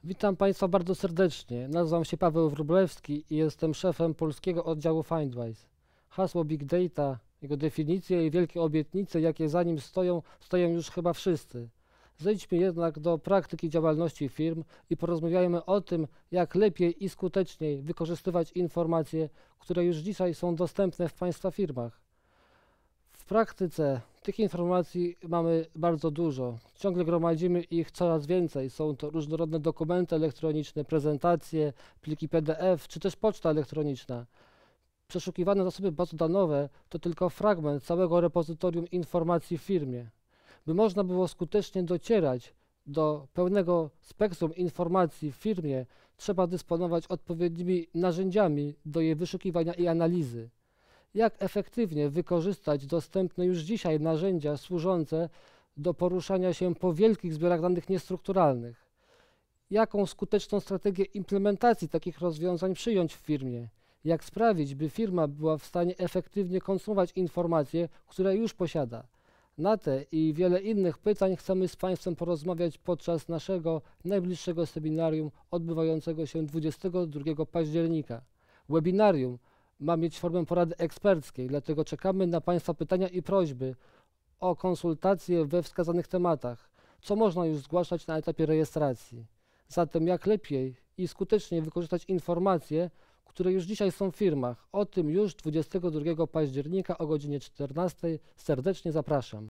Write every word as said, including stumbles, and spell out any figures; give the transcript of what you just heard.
Witam Państwa bardzo serdecznie. Nazywam się Paweł Wróblewski i jestem szefem polskiego oddziału Findwise. Hasło Big Data, jego definicje i wielkie obietnice, jakie za nim stoją, stoją już chyba wszyscy. Zejdźmy jednak do praktyki działalności firm i porozmawiajmy o tym, jak lepiej i skuteczniej wykorzystywać informacje, które już dzisiaj są dostępne w Państwa firmach. W praktyce tych informacji mamy bardzo dużo. Ciągle gromadzimy ich coraz więcej. Są to różnorodne dokumenty elektroniczne, prezentacje, pliki P D F czy też poczta elektroniczna. Przeszukiwane zasoby bazodanowe to tylko fragment całego repozytorium informacji w firmie. By można było skutecznie docierać do pełnego spektrum informacji w firmie, trzeba dysponować odpowiednimi narzędziami do jej wyszukiwania i analizy. Jak efektywnie wykorzystać dostępne już dzisiaj narzędzia służące do poruszania się po wielkich zbiorach danych niestrukturalnych? Jaką skuteczną strategię implementacji takich rozwiązań przyjąć w firmie? Jak sprawić, by firma była w stanie efektywnie konsumować informacje, które już posiada? Na te i wiele innych pytań chcemy z Państwem porozmawiać podczas naszego najbliższego seminarium odbywającego się dwudziestego drugiego października. Webinarium ma mieć formę porady eksperckiej, dlatego czekamy na Państwa pytania i prośby o konsultacje we wskazanych tematach, co można już zgłaszać na etapie rejestracji. Zatem jak lepiej i skuteczniej wykorzystać informacje, które już dzisiaj są w firmach. O tym już dwudziestego drugiego października o godzinie czternastej. Serdecznie zapraszam.